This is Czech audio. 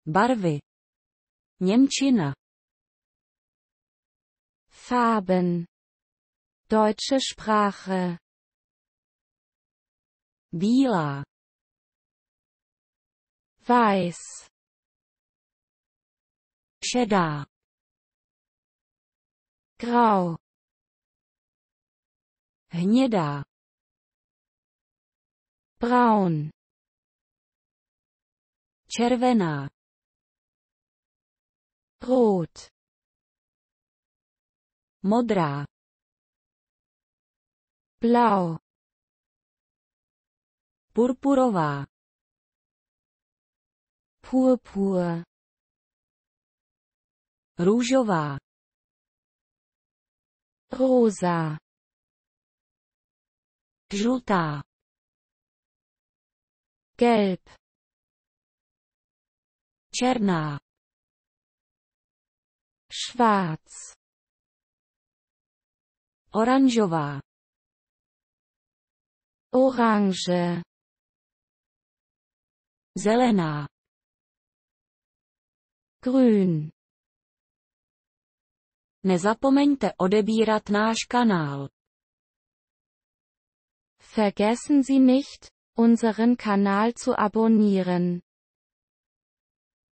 Barvy. Němčina. Farben. Deutsche Sprache. Bílá. Weiß. Šedá. Grau. Hnědá. Braun. Červená. Rot. Modrá. Blau. Purpurová. Purpur. Růžová. Rosa. Žlutá. Gelb. Černá. Schwarz. Oranžová. Orange. Zelená. Grün. Nezapomeňte odebírat náš kanál. Vergessen Sie nicht, unseren Kanal zu abonnieren.